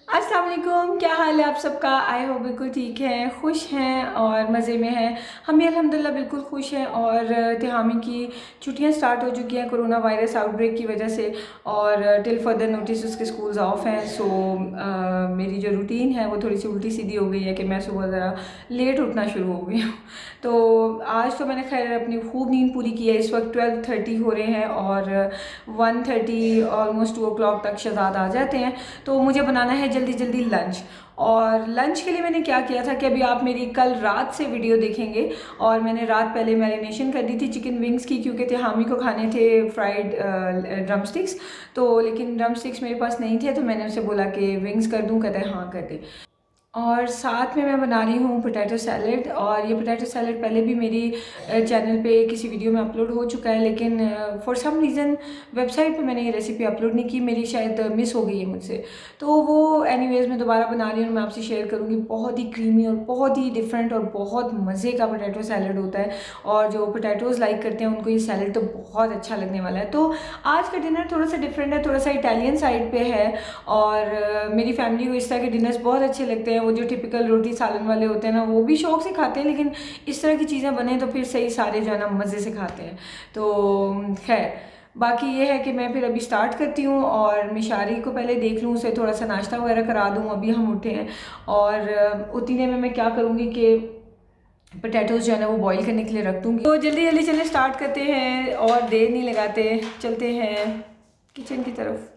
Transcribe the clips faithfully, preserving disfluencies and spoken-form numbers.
अस्सलाम वालेकुम, क्या हाल है आप सबका। आई होप बिल्कुल ठीक है, खुश हैं और मज़े में हैं। हम भी अल्हम्दुलिल्लाह बिल्कुल खुश हैं। और तिहामी की छुट्टियां स्टार्ट हो चुकी हैं कोरोना वायरस आउटब्रेक की वजह से, और टिल फर्दर नोटिस उसके स्कूल्स ऑफ हैं। सो uh, मेरी जो रूटीन है वो थोड़ी सी उल्टी सीधी हो गई है कि मैं सुबह ज़रा लेट उठना शुरू हो गई हूँ। तो आज तो मैंने खैर अपनी खूब नींद पूरी की है। इस वक्त ट्वेल्व थर्टी हो रहे हैं और one thirty almost two o'clock तक शहजाद आ जाते हैं। तो मुझे बनाना है जल्दी जल्दी लंच। और लंच के लिए मैंने क्या किया था कि अभी आप मेरी कल रात से वीडियो देखेंगे। और मैंने रात पहले मैरिनेशन कर दी थी चिकन विंग्स की, क्योंकि तिहामी को खाने थे फ्राइड ड्रम स्टिक्स। तो लेकिन ड्रम स्टिक्स मेरे पास नहीं थे, तो मैंने उसे बोला कि विंग्स कर दूं, कहते हैं हाँ कर दे। और साथ में मैं बना रही हूँ पोटैटो सैलड। और ये पोटैटो सैलड पहले भी मेरी चैनल पे किसी वीडियो में अपलोड हो चुका है, लेकिन फॉर सम रीज़न वेबसाइट पे मैंने ये रेसिपी अपलोड नहीं की, मेरी शायद मिस हो गई है मुझसे। तो वो एनीवेज मैं दोबारा बना रही हूँ, मैं आपसे शेयर करूँगी। बहुत ही क्रीमी और बहुत ही डिफरेंट और बहुत मज़े का पोटैटो सैलड होता है। और जो पोटैटोज़ लाइक करते हैं उनको ये सैलड तो बहुत अच्छा लगने वाला है। तो आज का डिनर थोड़ा सा डिफरेंट है, थोड़ा सा इटालियन साइड पे है। और uh, मेरी फैमिली को इस तरह के डिनर्स बहुत अच्छे लगते हैं। वो जो टिपिकल रोटी सालन वाले होते हैं ना, वो भी शौक से खाते हैं, लेकिन इस तरह की चीज़ें बने तो फिर सही सारे जो है ना मज़े से खाते हैं। तो खैर बाकी ये है कि मैं फिर अभी स्टार्ट करती हूँ और मिशारी को पहले देख लूँ, उसे थोड़ा सा नाश्ता वगैरह करा दूँ। अभी हम उठे हैं और उतने में मैं क्या करूँगी कि पोटैटोज़ जो है ना वो बॉईल करने के लिए रख दूँगी। तो जल्दी जल्दी चले स्टार्ट करते हैं और देर नहीं लगाते, चलते हैं किचन की तरफ।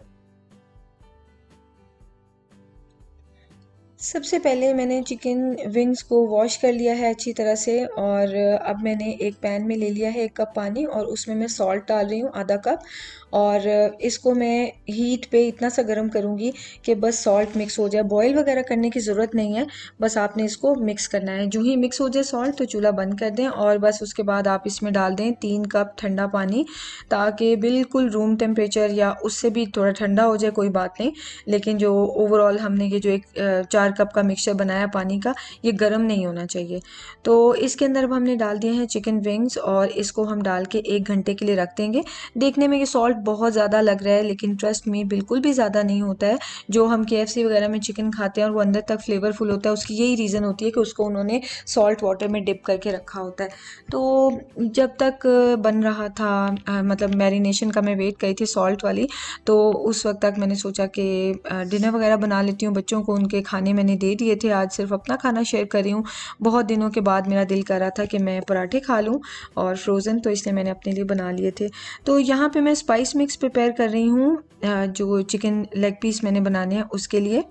सबसे पहले मैंने चिकन विंग्स को वॉश कर लिया है अच्छी तरह से। और अब मैंने एक पैन में ले लिया है एक कप पानी, और उसमें मैं सॉल्ट डाल रही हूँ आधा कप। और इसको मैं हीट पे इतना सा गर्म करूँगी कि बस सॉल्ट मिक्स हो जाए। बॉईल वगैरह करने की ज़रूरत नहीं है, बस आपने इसको मिक्स करना है। जो ही मिक्स हो जाए सॉल्ट तो चूल्हा बंद कर दें, और बस उसके बाद आप इसमें डाल दें तीन कप ठंडा पानी, ताकि बिल्कुल रूम टेम्परेचर या उससे भी थोड़ा ठंडा हो जाए, कोई बात नहीं। लेकिन जो ओवरऑल हमने ये जो एक चार कप का मिक्सचर बनाया पानी का, ये गर्म नहीं होना चाहिए। तो इसके अंदर अब हमने डाल दिए हैं चिकन विंग्स, और इसको हम डाल के एक घंटे के लिए रख देंगे। देखने में ये सॉल्ट बहुत ज़्यादा लग रहा है, लेकिन ट्रस्ट मी बिल्कुल भी ज़्यादा नहीं होता है। जो हम के एफ सी वगैरह में चिकन खाते हैं और वो अंदर तक फ्लेवरफुल होता है, उसकी यही रीज़न होती है कि उसको उन्होंने सॉल्ट वाटर में डिप करके रखा होता है। तो जब तक बन रहा था, आ, मतलब मैरिनेशन का मैं वेट करी थी सॉल्ट वाली, तो उस वक्त तक मैंने सोचा कि डिनर वगैरह बना लेती हूँ। बच्चों को उनके खाने मैंने दे दिए थे, आज सिर्फ अपना खाना शेयर कर रही हूँ। बहुत दिनों के बाद मेरा दिल कर रहा था कि मैं पराठे खा लूँ और फ्रोज़न, तो इसलिए मैंने अपने लिए बना लिए थे। तो यहाँ पे मैं स्पाइस मिक्स प्रिपेयर कर रही हूँ, जो चिकन लेग पीस मैंने बनाने हैं उसके लिए।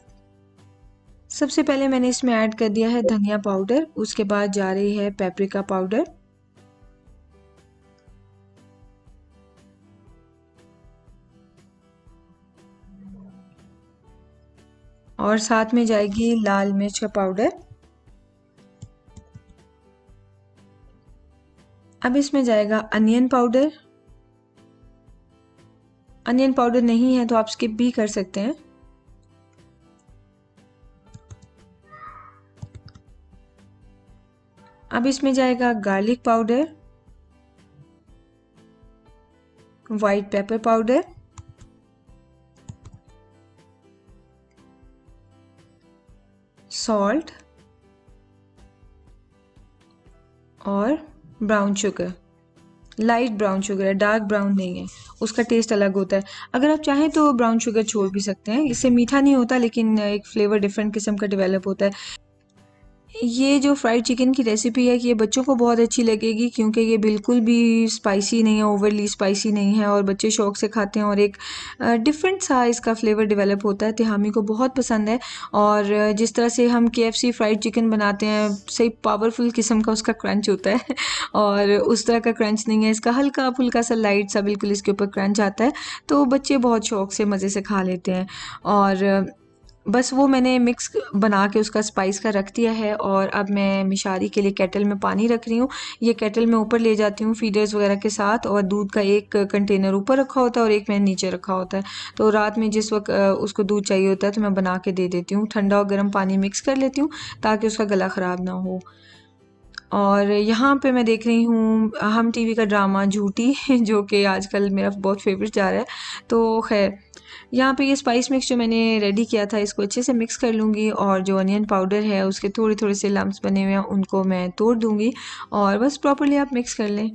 सबसे पहले मैंने इसमें ऐड कर दिया है धनिया पाउडर, उसके बाद जा रही है पेपरिका पाउडर, और साथ में जाएगी लाल मिर्च का पाउडर। अब इसमें जाएगा अनियन पाउडर। अनियन पाउडर नहीं है तो आप स्किप भी कर सकते हैं। अब इसमें जाएगा garlic powder, white pepper powder, salt और brown sugar. Light brown sugar है, डार्क ब्राउन नहीं है, उसका टेस्ट अलग होता है। अगर आप चाहें तो ब्राउन शुगर छोड़ भी सकते हैं, इससे मीठा नहीं होता लेकिन एक फ्लेवर डिफरेंट किस्म का डेवलप होता है। ये जो फ्राइड चिकन की रेसिपी है कि ये बच्चों को बहुत अच्छी लगेगी, क्योंकि ये बिल्कुल भी स्पाइसी नहीं है, ओवरली स्पाइसी नहीं है, और बच्चे शौक से खाते हैं, और एक डिफरेंट सा इसका फ्लेवर डेवलप होता है। तिहामी को बहुत पसंद है। और जिस तरह से हम के एफ सी फ्राइड चिकन बनाते हैं, सही पावरफुल किस्म का उसका क्रंच होता है और उस तरह का क्रंच नहीं है इसका, हल्का फुल्का सा लाइट सा बिल्कुल इसके ऊपर क्रंच आता है। तो बच्चे बहुत शौक से मज़े से खा लेते हैं। और बस वो मैंने मिक्स बना के उसका स्पाइस का रख दिया है। और अब मैं मिशारी के लिए केटल में पानी रख रही हूँ। ये केटल मैं ऊपर ले जाती हूँ फीडर्स वगैरह के साथ, और दूध का एक कंटेनर ऊपर रखा होता है और एक मैंने नीचे रखा होता है। तो रात में जिस वक्त उसको दूध चाहिए होता है तो मैं बना के दे देती हूँ। ठंडा और गर्म पानी मिक्स कर लेती हूँ ताकि उसका गला ख़राब ना हो। और यहाँ पे मैं देख रही हूँ हम टीवी का ड्रामा झूठी जो कि आजकल मेरा बहुत फेवरेट जा रहा है। तो खैर यहाँ पे ये स्पाइस मिक्स जो मैंने रेडी किया था इसको अच्छे से मिक्स कर लूँगी और जो अनियन पाउडर है उसके थोड़े थोड़े से लम्प्स बने हुए हैं उनको मैं तोड़ दूँगी और बस प्रॉपर्ली आप मिक्स कर लें।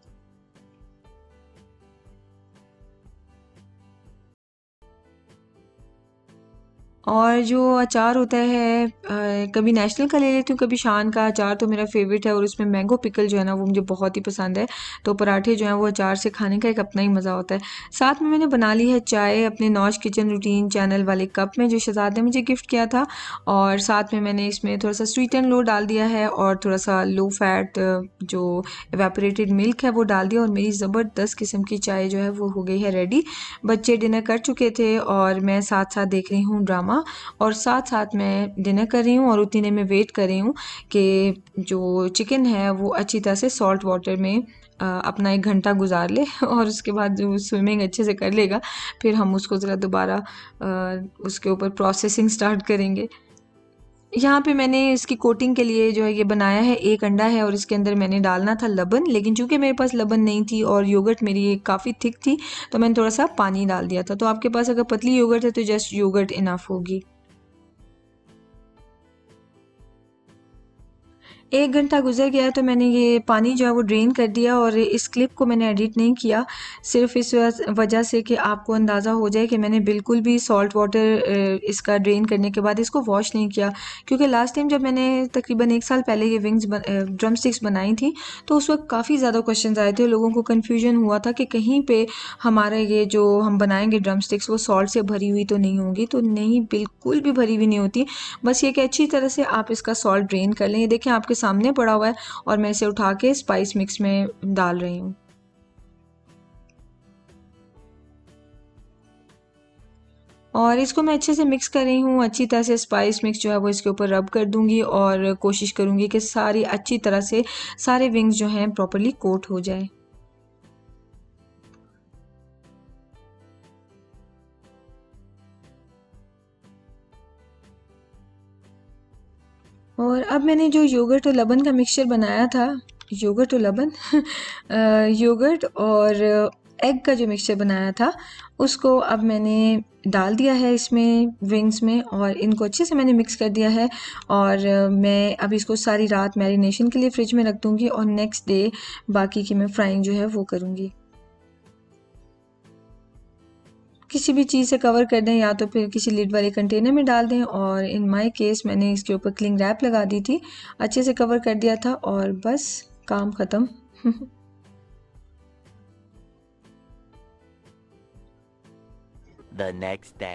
और जो अचार होता है अ, कभी नेशनल का ले लेती हूँ, कभी शान का अचार तो मेरा फेवरेट है और उसमें मैंगो पिकल जो है ना वो मुझे बहुत ही पसंद है। तो पराठे जो हैं वो अचार से खाने का एक अपना ही मज़ा होता है। साथ में मैंने बना ली है चाय अपने नौश किचन रूटीन चैनल वाले कप में जो शहजाद ने मुझे गिफ्ट किया था और साथ में मैंने इसमें थोड़ा सा स्वीट एंड लो डाल दिया है और थोड़ा सा लो फैट जो एवेपोरेटेड मिल्क है वो डाल दिया और मेरी ज़बरदस्त किस्म की चाय जो है वो हो गई है रेडी। बच्चे डिनर कर चुके थे और मैं साथ साथ देख रही हूँ ड्रामा और साथ साथ मैं डिनर कर रही हूँ और उतने में वेट कर रही हूँ कि जो चिकन है वो अच्छी तरह से सॉल्ट वाटर में अ, अपना एक घंटा गुजार ले और उसके बाद जो स्विमिंग अच्छे से कर लेगा फिर हम उसको ज़रा दोबारा अ, उसके ऊपर प्रोसेसिंग स्टार्ट करेंगे। यहाँ पे मैंने इसकी कोटिंग के लिए जो है ये बनाया है एक अंडा है और इसके अंदर मैंने डालना था लबन, लेकिन चूंकि मेरे पास लबन नहीं थी और योगर्ट मेरी काफ़ी थिक थी तो मैंने थोड़ा सा पानी डाल दिया था। तो आपके पास अगर पतली योगर्ट है तो जस्ट योगर्ट इनफ होगी। एक घंटा गुजर गया तो मैंने ये पानी जो है वो ड्रेन कर दिया और इस क्लिप को मैंने एडिट नहीं किया सिर्फ इस वजह से कि आपको अंदाज़ा हो जाए कि मैंने बिल्कुल भी सॉल्ट वाटर इसका ड्रेन करने के बाद इसको वॉश नहीं किया, क्योंकि लास्ट टाइम जब मैंने तकरीबन एक साल पहले ये विंग्स बन, ड्रम स्टिक्स बनाई थी तो उस वक्त काफ़ी ज़्यादा क्वेश्चन आए थे। लोगों को कन्फ्यूजन हुआ था कि कहीं पे हमारा ये जो हम बनाएंगे ड्रम स्टिक्स वो सॉल्ट से भरी हुई तो नहीं होंगी। तो नहीं, बिल्कुल भी भरी हुई नहीं होती। बस ये कि अच्छी तरह से आप इसका सॉल्ट ड्रेन कर लें। ये देखें आपके सामने पड़ा हुआ है और मैं इसे उठा के स्पाइस मिक्स में डाल रही हूँ। और इसको मैं अच्छे से मिक्स कर रही हूँ। अच्छी तरह से स्पाइस मिक्स जो है वो इसके ऊपर रब कर दूंगी और कोशिश करूंगी कि सारी अच्छी तरह से सारे विंग्स जो हैं प्रॉपर्ली कोट हो जाए। और अब मैंने जो योगर्ट और लबन का मिक्सचर बनाया था, योगर्ट और लबन अ, योगर्ट और एग का जो मिक्सचर बनाया था उसको अब मैंने डाल दिया है इसमें विंग्स में और इनको अच्छे से मैंने मिक्स कर दिया है। और अ, मैं अब इसको सारी रात मैरिनेशन के लिए फ्रिज में रख दूँगी और नेक्स्ट डे बाकी की मैं फ्राइंग जो है वो करूँगी। किसी भी चीज़ से कवर कर दें या तो फिर किसी लिड वाले कंटेनर में डाल दें और इन माय केस मैंने इसके ऊपर क्लिंग रैप लगा दी थी, अच्छे से कवर कर दिया था और बस काम ख़त्म। The next day.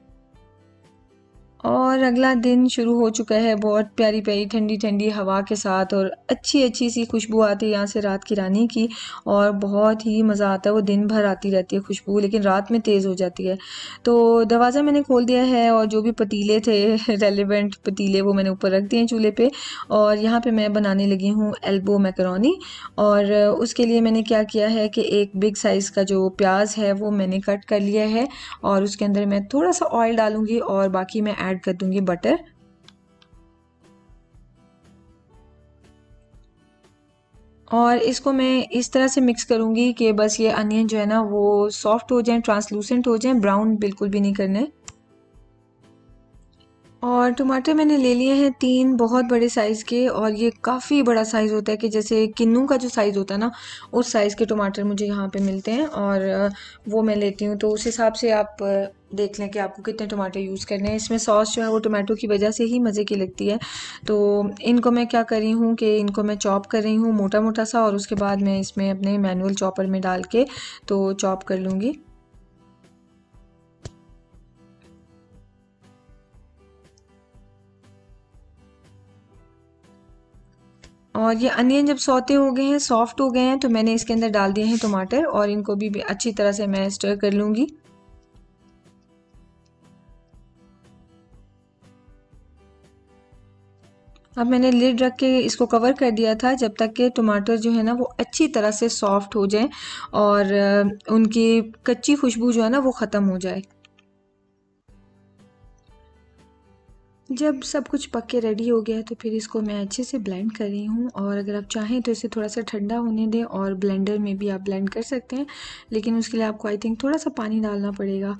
और अगला दिन शुरू हो चुका है बहुत प्यारी प्यारी ठंडी ठंडी हवा के साथ और अच्छी अच्छी सी खुशबू आती है यहाँ से रात की रानी की और बहुत ही मज़ा आता है। वो दिन भर आती रहती है खुशबू, लेकिन रात में तेज़ हो जाती है। तो दरवाज़ा मैंने खोल दिया है और जो भी पतीले थे रेलिवेंट पतीले वो मैंने ऊपर रख दिए हैं चूल्हे पे और यहाँ पे मैं बनाने लगी हूँ एल्बो मैकरोनी। और उसके लिए मैंने क्या किया है कि एक बिग साइज़ का जो प्याज है वो मैंने कट कर लिया है और उसके अंदर मैं थोड़ा सा ऑयल डालूंगी और बाकी मैं ऐड कर दूंगी बटर। और इसको मैं इस तरह से मिक्स करूंगी कि बस ये अनियन जो है ना वो सॉफ्ट हो जाए, ट्रांसलूसेंट हो जाए, ब्राउन बिल्कुल भी नहीं करने। और टमाटर मैंने ले लिए हैं तीन बहुत बड़े साइज़ के और ये काफ़ी बड़ा साइज़ होता है कि जैसे किन्नू का जो साइज़ होता है ना उस साइज़ के टमाटर मुझे यहाँ पे मिलते हैं और अ, वो मैं लेती हूँ। तो उस हिसाब से आप अ, देख लें कि आपको कितने टमाटर यूज़ करने हैं। इसमें सॉस जो है वो टमाटो की वजह से ही मज़े की लगती है। तो इनको मैं क्या कर रही हूँ कि इनको मैं चॉप कर रही हूँ मोटा मोटा सा और उसके बाद मैं इसमें अपने मैनुअल चॉपर में डाल के तो चॉप कर लूँगी। और ये अनियन जब सौते हो गए हैं, सॉफ्ट हो गए हैं, तो मैंने इसके अंदर डाल दिए हैं टमाटर और इनको भी, भी अच्छी तरह से मैं स्टर कर लूँगी। अब मैंने लिड रख के इसको कवर कर दिया था जब तक कि टमाटर जो है ना वो अच्छी तरह से सॉफ्ट हो जाए और अ, उनकी कच्ची खुशबू जो है ना वो ख़त्म हो जाए। जब सब कुछ पक के रेडी हो गया है तो फिर इसको मैं अच्छे से ब्लेंड कर रही हूँ। और अगर आप चाहें तो इसे थोड़ा सा ठंडा होने दें और ब्लेंडर में भी आप ब्लेंड कर सकते हैं, लेकिन उसके लिए आपको आई थिंक थोड़ा सा पानी डालना पड़ेगा।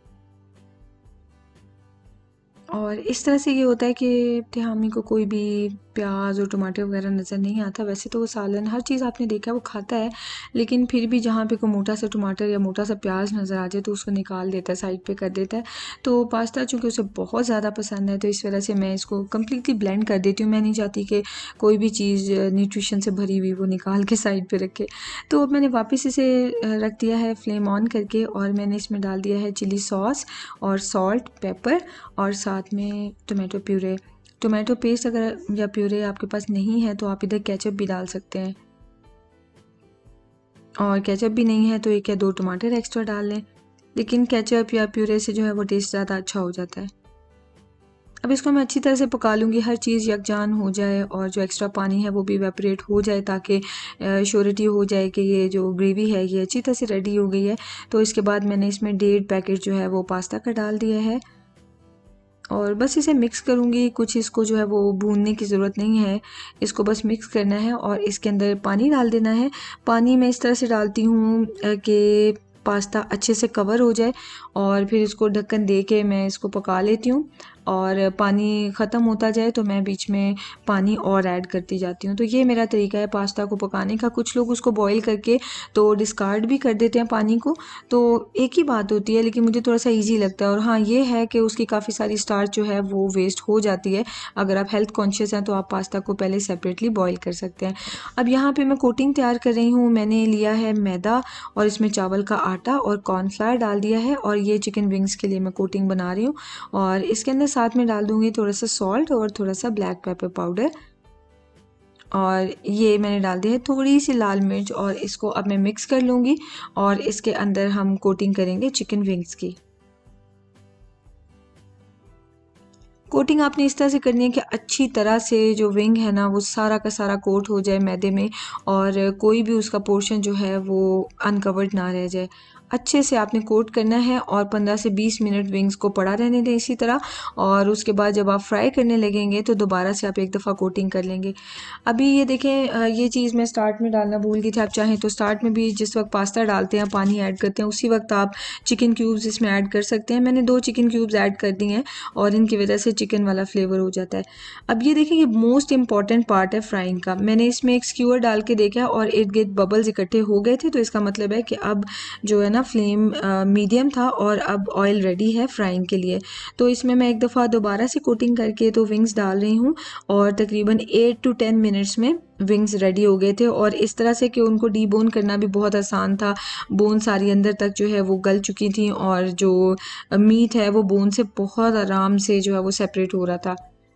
और इस तरह से ये होता है कि तिहामी को कोई भी प्याज और टमाटर वगैरह नज़र नहीं आता। वैसे तो वो सालन हर चीज़ आपने देखा वो खाता है, लेकिन फिर भी जहाँ पे कोई मोटा सा टमाटर या मोटा सा प्याज नज़र आ जाए तो उसको निकाल देता है, साइड पे कर देता है। तो पास्ता चूँकि उसे बहुत ज़्यादा पसंद है तो इस वजह से मैं इसको कम्प्लीटली ब्लेंड कर देती हूँ। मैं नहीं चाहती कि कोई भी चीज़ न्यूट्रिशन से भरी हुई वो निकाल के साइड पर रखे। तो अब मैंने वापस इसे रख दिया है फ्लेम ऑन करके, और मैंने इसमें डाल दिया है चिली सॉस और सॉल्ट, पेपर और साथ में टोमेटो प्यूरे। टोमेटो पेस्ट अगर या प्यूरे आपके पास नहीं है तो आप इधर केचप भी डाल सकते हैं, और केचप भी नहीं है तो एक या दो टमाटर एक्स्ट्रा डाल लें, लेकिन केचप या प्यूरे से जो है वो टेस्ट ज़्यादा अच्छा हो जाता है। अब इसको मैं अच्छी तरह से पका लूँगी, हर चीज़ यकजान हो जाए और जो एक्स्ट्रा पानी है वो भी इवेपोरेट हो जाए, ताकि श्योरिटी हो जाए कि ये जो ग्रेवी है ये अच्छी तरह से रेडी हो गई है। तो इसके बाद मैंने इसमें डेढ़ पैकेट जो है वो पास्ता का डाल दिया है और बस इसे मिक्स करूँगी। कुछ इसको जो है वो भूनने की ज़रूरत नहीं है, इसको बस मिक्स करना है और इसके अंदर पानी डाल देना है। पानी मैं इस तरह से डालती हूँ कि पास्ता अच्छे से कवर हो जाए, और फिर इसको ढक्कन दे के मैं इसको पका लेती हूँ, और पानी ख़त्म होता जाए तो मैं बीच में पानी और ऐड करती जाती हूँ। तो ये मेरा तरीका है पास्ता को पकाने का। कुछ लोग उसको बॉईल करके तो डिस्कार्ड भी कर देते हैं पानी को, तो एक ही बात होती है, लेकिन मुझे थोड़ा सा ईजी लगता है। और हाँ, ये है कि उसकी काफ़ी सारी स्टार्च जो है वो वेस्ट हो जाती है। अगर आप हेल्थ कॉन्शियस हैं तो आप पास्ता को पहले सेपरेटली बॉईल कर सकते हैं। अब यहाँ पर मैं कोटिंग तैयार कर रही हूँ। मैंने लिया है मैदा और इसमें चावल का आटा और कॉर्नफ्लावर डाल दिया है, और ये चिकन विंग्स के लिए मैं कोटिंग बना रही हूँ। और इसके अंदर साथ में डाल दूँगी थोड़ा सा सॉल्ट और थोड़ा सा ब्लैक पेपर पाउडर, और ये मैंने डाल दी है थोड़ी सी लाल मिर्च, और इसको अब मैं मिक्स कर लूँगी और इसके अंदर हम कोटिंग करेंगे चिकन विंग्स की। कोटिंग आपने इस तरह से करनी है कि अच्छी तरह से जो विंग है ना वो सारा का सारा कोट हो जाए मैदे में, और कोई भी उसका पोर्शन जो है वो अनकवर्ड ना रह जाए। अच्छे से आपने कोट करना है और पंद्रह से बीस मिनट विंग्स को पड़ा रहने दें इसी तरह, और उसके बाद जब आप फ्राई करने लगेंगे तो दोबारा से आप एक दफ़ा कोटिंग कर लेंगे। अभी ये देखें, ये चीज़ मैं स्टार्ट में डालना भूल गई थी। आप चाहें तो स्टार्ट में भी जिस वक्त पास्ता डालते हैं, पानी ऐड करते हैं, उसी वक्त आप चिकन क्यूब्स इसमें ऐड कर सकते हैं। मैंने दो चिकन क्यूब्स ऐड कर दिए हैं और इनकी वजह से चिकन वाला फ्लेवर हो जाता है। अब ये देखें, ये मोस्ट इंपॉर्टेंट पार्ट है फ्राइंग का। मैंने इसमें एक स्क्यूअर डाल के देखा और इर्द गिर्द बबल्स इकट्ठे हो गए थे, तो इसका मतलब है कि अब जो है ना फ्लेम मीडियम था और अब ऑयल रेडी है फ्राइंग के लिए। तो इसमें मैं एक दफ़ा दोबारा से कोटिंग करके तो विंग्स डाल रही हूँ, और तकरीबन एट टू टेन मिनट्स में विंग्स रेडी हो गए थे। और इस तरह से कि उनको डीबोन करना भी बहुत आसान था। बोन सारी अंदर तक जो है वो गल चुकी थी, और जो मीट है वो बोन से बहुत आराम से जो है वो सेपरेट हो रहा था।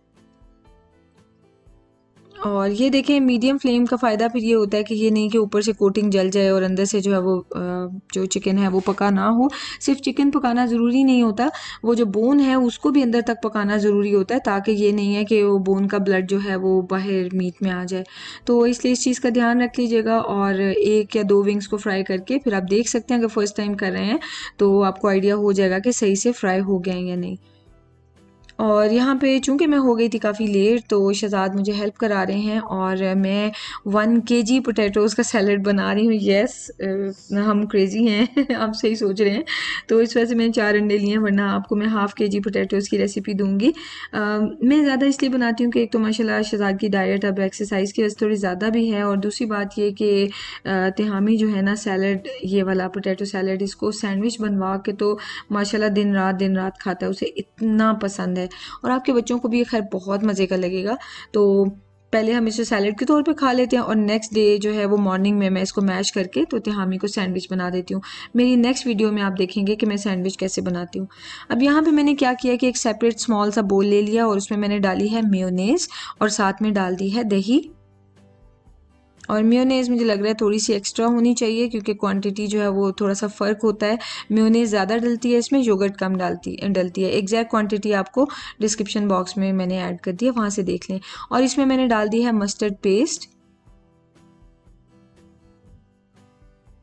और ये देखें, मीडियम फ्लेम का फ़ायदा फिर ये होता है कि ये नहीं कि ऊपर से कोटिंग जल जाए और अंदर से जो है वो जो चिकन है वो पका ना हो। सिर्फ चिकन पकाना ज़रूरी नहीं होता, वो जो बोन है उसको भी अंदर तक पकाना ज़रूरी होता है, ताकि ये नहीं है कि वो बोन का ब्लड जो है वो बाहर मीट में आ जाए। तो इसलिए इस चीज़ का ध्यान रख लीजिएगा। और एक या दो विंग्स को फ्राई करके फिर आप देख सकते हैं, अगर फर्स्ट टाइम कर रहे हैं तो आपको आइडिया हो जाएगा कि सही से फ्राई हो गए हैं या नहीं। और यहाँ पे चूँकि मैं हो गई थी काफ़ी लेट, तो शहज़ाद मुझे हेल्प करा रहे हैं और मैं वन केजी पोटैटोज़ का सैलड बना रही हूँ। येस, हम क्रेज़ी हैं आप सही सोच रहे हैं। तो इस वजह से मैंने चार अंडे लिए हैं, वरना आपको मैं हाफ़ के जी पोटैटोज़ की रेसिपी दूँगी। मैं ज़्यादा इसलिए बनाती हूँ कि एक तो माशाल्लाह शहज़ाद की डाइट अब एक्सरसाइज़ की वजह से थोड़ी ज़्यादा भी है, और दूसरी बात ये कि तिहामी जो है ना सैलड, ये वाला पोटैटो सैलड, इसको सैंडविच बनवा के तो माशाल्लाह दिन रात दिन रात खाता है, उसे इतना पसंद है। और आपके बच्चों को भी ये खैर बहुत मज़े का लगेगा। तो पहले हम इसे सैलड के तौर पे खा लेते हैं, और नेक्स्ट डे जो है वो मॉर्निंग में मैं इसको मैश करके तो तिहामी को सैंडविच बना देती हूँ। मेरी नेक्स्ट वीडियो में आप देखेंगे कि मैं सैंडविच कैसे बनाती हूँ। अब यहाँ पे मैंने क्या किया कि एक सेपरेट स्मॉल सा बोल ले लिया, और उसमें मैंने डाली है मेयोनेज़ और साथ में डाल दी है दही। और मेयोनेज़ मुझे लग रहा है थोड़ी सी एक्स्ट्रा होनी चाहिए, क्योंकि क्वांटिटी जो है वो थोड़ा सा फ़र्क होता है। मेयोनेज़ ज़्यादा डलती है इसमें, योगर्ट कम डालती डलती है। एग्जैक्ट क्वांटिटी आपको डिस्क्रिप्शन बॉक्स में मैंने ऐड कर दी है, वहाँ से देख लें। और इसमें मैंने डाल दी है मस्टर्ड पेस्ट।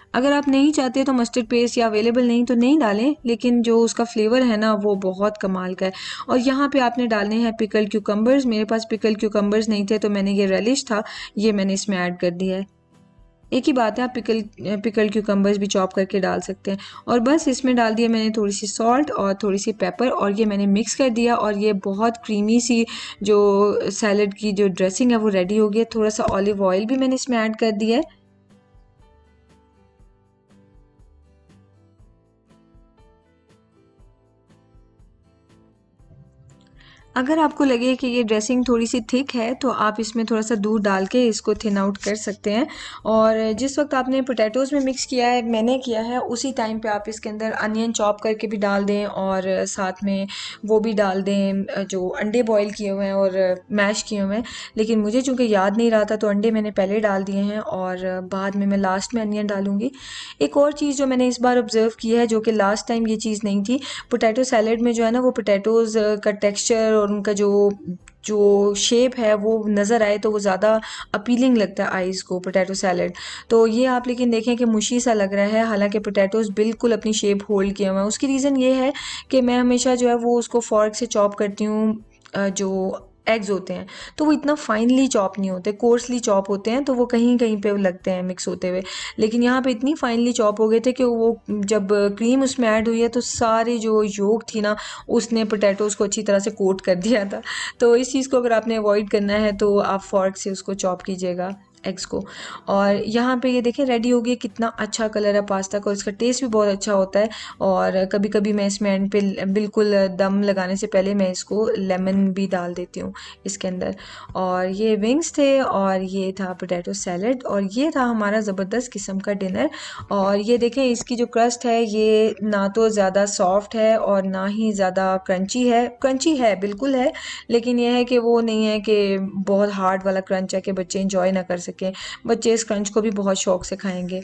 अगर आप नहीं चाहते तो मस्टर्ड पेस्ट या अवेलेबल नहीं तो नहीं डालें, लेकिन जो उसका फ्लेवर है ना वो बहुत कमाल का है। और यहाँ पे आपने डालने हैं पिकल क्यूकम्बर्स। मेरे पास पिकल क्यूकम्बर्स नहीं थे तो मैंने ये रेलिश था, ये मैंने इसमें ऐड कर दिया है। एक ही बात है, आप पिकल पिकल क्यूकम्बर्स भी चॉप करके डाल सकते हैं। और बस इसमें डाल दिया मैंने थोड़ी सी सॉल्ट और थोड़ी सी पेपर, और ये मैंने मिक्स कर दिया। और ये बहुत क्रीमी सी जो सैलड की जो ड्रेसिंग है वो रेडी हो गई है। थोड़ा सा ऑलिव ऑयल भी मैंने इसमें ऐड कर दिया है। अगर आपको लगे कि ये ड्रेसिंग थोड़ी सी थिक है तो आप इसमें थोड़ा सा दूध डाल के इसको थिन आउट कर सकते हैं। और जिस वक्त आपने पोटैटोज़ में मिक्स किया है, मैंने किया है, उसी टाइम पे आप इसके अंदर अनियन चॉप करके भी डाल दें और साथ में वो भी डाल दें जो अंडे बॉईल किए हुए हैं और मैश किए हुए हैं। लेकिन मुझे चूँकि याद नहीं रहा था तो अंडे मैंने पहले डाल दिए हैं और बाद में मैं लास्ट में अनियन डालूँगी। एक और चीज़ जो मैंने इस बार ऑब्ज़र्व की है, जो कि लास्ट टाइम ये चीज़ नहीं थी, पोटैटो सैलड में जो है ना वो पोटैटोज़ का टेक्सचर और उनका जो जो शेप है वो नज़र आए तो वो ज़्यादा अपीलिंग लगता है आइज़ को, पोटैटो सैलड। तो ये आप लेकिन देखें कि मुशी सा लग रहा है, हालांकि पोटैटोज़ बिल्कुल अपनी शेप होल्ड किए हुए हैं। उसकी रीज़न ये है कि मैं हमेशा जो है वो उसको फॉर्क से चॉप करती हूँ। जो एग्स होते हैं तो वो इतना फाइनली चॉप नहीं होते, कोर्सली चॉप होते हैं, तो वो कहीं कहीं पे लगते हैं मिक्स होते हुए। लेकिन यहाँ पे इतनी फाइनली चॉप हो गए थे कि वो जब क्रीम उसमें ऐड हुई है तो सारी जो योग थी ना उसने पोटैटोज़ को अच्छी तरह से कोट कर दिया था। तो इस चीज़ को अगर आपने अवॉइड करना है तो आप फॉर्क से उसको चॉप कीजिएगा एग्स को। और यहाँ पे ये देखें रेडी हो गई, कितना अच्छा कलर है पास्ता का और इसका टेस्ट भी बहुत अच्छा होता है। और कभी कभी मैं इसमें एंड पे बिल्कुल दम लगाने से पहले मैं इसको लेमन भी डाल देती हूँ इसके अंदर। और ये विंग्स थे और ये था पोटैटो सैलड और ये था हमारा ज़बरदस्त किस्म का डिनर। और ये देखें इसकी जो क्रस्ट है ये ना तो ज़्यादा सॉफ्ट है और ना ही ज़्यादा क्रंची है। क्रंची है बिल्कुल है, लेकिन यह है कि वो नहीं है कि बहुत हार्ड वाला क्रंच है कि बच्चे इंजॉय ना कर सकें। बच्चे इस क्रंच को भी बहुत शौक से खाएंगे।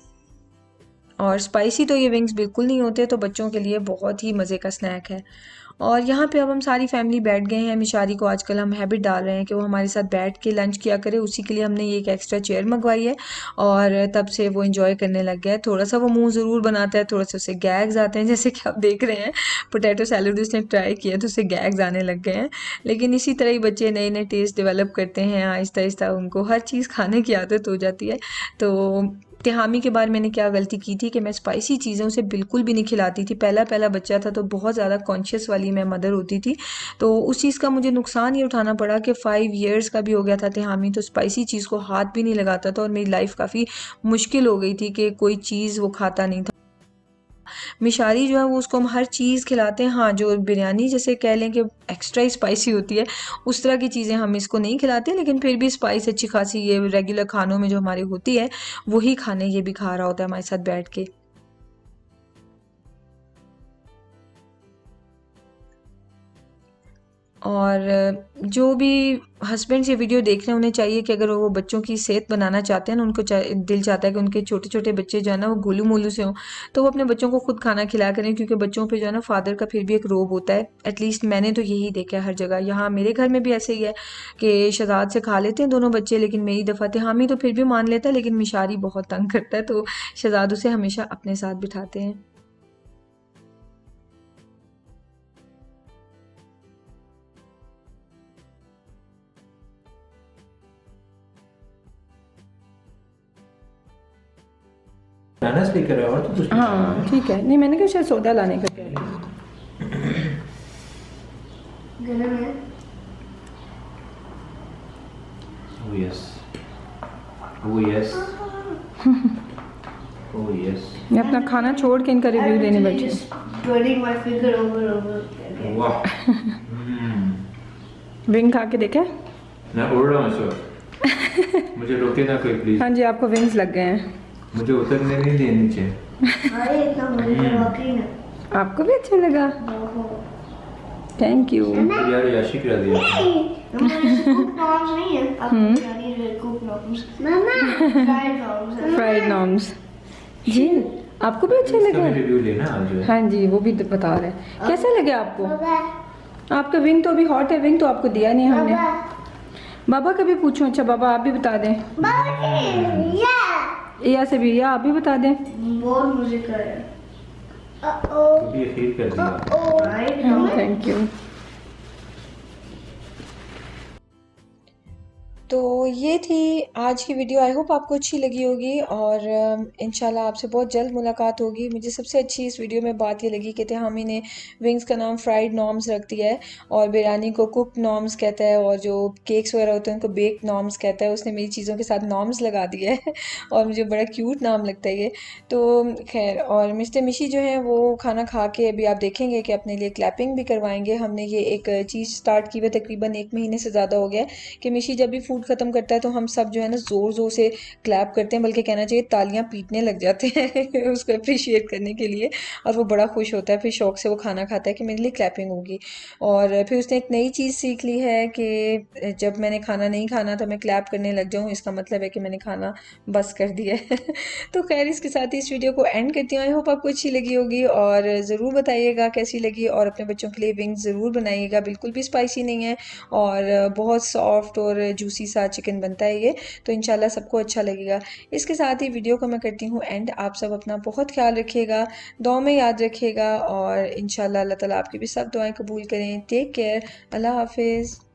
और स्पाइसी तो ये विंग्स बिल्कुल नहीं होते, तो बच्चों के लिए बहुत ही मज़े का स्नैक है। और यहाँ पे अब हम सारी फैमिली बैठ गए हैं। मिशारी को आजकल हम हैबिट डाल रहे हैं कि वो हमारे साथ बैठ के लंच किया करे, उसी के लिए हमने ये एक एक्स्ट्रा चेयर मंगवाई है और तब से वो एंजॉय करने लग गया है। थोड़ा सा वो मुंह ज़रूर बनाता है, थोड़ा सा उसे गैग्स आते हैं, जैसे कि आप देख रहे हैं पोटैटो सैलड उसने ट्राई किया तो उसे गैग्स आने लग गए हैं। लेकिन इसी तरह ही बच्चे नए नए टेस्ट डेवलप करते हैं, आहिस्ता आहिस्ता उनको हर चीज़ खाने की आदत हो जाती है। तो तिहामी के बाद मैंने क्या गलती की थी कि मैं स्पाइसी चीज़ें उसे बिल्कुल भी नहीं खिलाती थी। पहला पहला बच्चा था तो बहुत ज़्यादा कॉन्शियस वाली मैं मदर होती थी, तो उस चीज़ का मुझे नुकसान ये उठाना पड़ा कि फ़ाइव इयर्स का भी हो गया था तिहामी, तो स्पाइसी चीज़ को हाथ भी नहीं लगाता था और मेरी लाइफ काफ़ी मुश्किल हो गई थी कि कोई चीज़ वो खाता नहीं था। मिशारी जो है वो उसको हम हर चीज़ खिलाते हैं। हाँ, जो बिरयानी जैसे कह लें कि एक्स्ट्रा स्पाइसी होती है उस तरह की चीज़ें हम इसको नहीं खिलाते, लेकिन फिर भी स्पाइस अच्छी खासी ये रेगुलर खानों में जो हमारी होती है वही खाने ये भी खा रहा होता है हमारे साथ बैठ के। और जो भी हस्बैंड्स ये वीडियो देख रहे हैं उन्हें चाहिए कि अगर वो बच्चों की सेहत बनाना चाहते हैं ना, उनको दिल चाहता है कि उनके छोटे छोटे बच्चे जो है ना वो गोलू मोलू से हों, तो वो अपने बच्चों को खुद खाना खिलाया करें, क्योंकि बच्चों पे जो है ना फादर का फिर भी एक रोब होता है। एटलीस्ट मैंने तो यही देखा है हर जगह। यहाँ मेरे घर में भी ऐसे ही है कि शहजाद से खा लेते हैं दोनों बच्चे, लेकिन मेरी दफ़ा तिहामी तो फिर भी मान लेता है, लेकिन मिशारी बहुत तंग करता है, तो शहजाद उसे हमेशा अपने साथ बिठाते हैं। बनाना स्पीकर है और तो कुछ हाँ ठीक है, नहीं मैंने कहा शायद सौदा लाने का कह रही हूँ। Oh yes. Oh yes. Oh yes. मैं अपना खाना छोड़ के इनका रिव्यू देने बैठी हूँ। Burning my finger over over again. वाह. हम्म. विंग खा के देखे? मैं उड़ रहा हूँ इस वक्त. मुझे रोके ना कोई प्लीज. हाँ जी, आपको विंग्स लग गए हैं। मुझे उतरने नहीं दिए नीचे. अरे इतना मजा वाकई ना. आपको भी अच्छा लगा? Thank you. यार याशी करा दिया. हमारे कुक नॉर्म्स नहीं है. आपको यानी है कुक नॉर्म्स. मामा. फ्राइड नॉर्म्स. फ्राइड नॉर्म्स। जी आपको भी अच्छा इसका लगा? भी रिव्यू लेना आज. हाँ जी, वो भी बता रहे हैं। कैसा लगा आपको? आपका विंग तो अभी हॉट है, विंग तो आपको दिया नहीं हमने। बाबा का भी पूछूं? अच्छा बाबा आप भी बता दें। या से भी, या आप भी बता दें। बहुत मुझे कर है। तो भी खीर कर दिया। Right thank you. तो ये थी आज की वीडियो। आई होप आपको अच्छी लगी होगी और अम, इंशाल्लाह आपसे बहुत जल्द मुलाकात होगी। मुझे सबसे अच्छी इस वीडियो में बात ये लगी कि तहामी ने विंग्स का नाम फ्राइड नॉर्म्स रख दिया है और बिरयानी को कुक नॉर्म्स कहता है और जो केक्स वगैरह होते हैं उनको बेक नॉर्म्स कहता है। उसने मेरी चीज़ों के साथ नॉर्म्स लगा दिया है और मुझे बड़ा क्यूट नाम लगता है ये। तो खैर, और मिस्टर मिशी जो है वो खाना खा के अभी आप देखेंगे कि अपने लिए क्लैपिंग भी करवाएंगे। हमने ये एक चीज़ स्टार्ट की हुई तकरीबन एक महीने से ज़्यादा हो गया है कि मिशी जब भी फूड ख़त्म करता है तो हम सब जो है ना ज़ोर ज़ोर से क्लैप करते हैं, बल्कि कहना चाहिए तालियां पीटने लग जाते हैं उसको अप्रिशिएट करने के लिए। और वो बड़ा खुश होता है, फिर शौक से वो खाना खाता है कि मेरे लिए क्लैपिंग होगी। और फिर उसने एक नई चीज़ सीख ली है कि जब मैंने खाना नहीं खाना तो मैं क्लैप करने लग जाऊँ, इसका मतलब है कि मैंने खाना बस कर दिया है तो खैर, इसके साथ ही इस वीडियो को एंड करती हूँ। आई होप आपको अच्छी लगी होगी और ज़रूर बताइएगा कैसी लगी और अपने बच्चों के लिए विंग्स ज़रूर बनाइएगा। बिल्कुल भी स्पाइसी नहीं है और बहुत सॉफ्ट और जूसी सा चिकन बनता है ये, तो इंशाल्लाह सबको अच्छा लगेगा। इसके साथ ही वीडियो को मैं करती हूँ एंड। आप सब अपना बहुत ख्याल रखिएगा, दुआ में याद रखिएगा और इंशाल्लाह अल्लाह ताला आपकी भी सब दुआएं कबूल करें। टेक केयर, अल्लाह हाफिज़।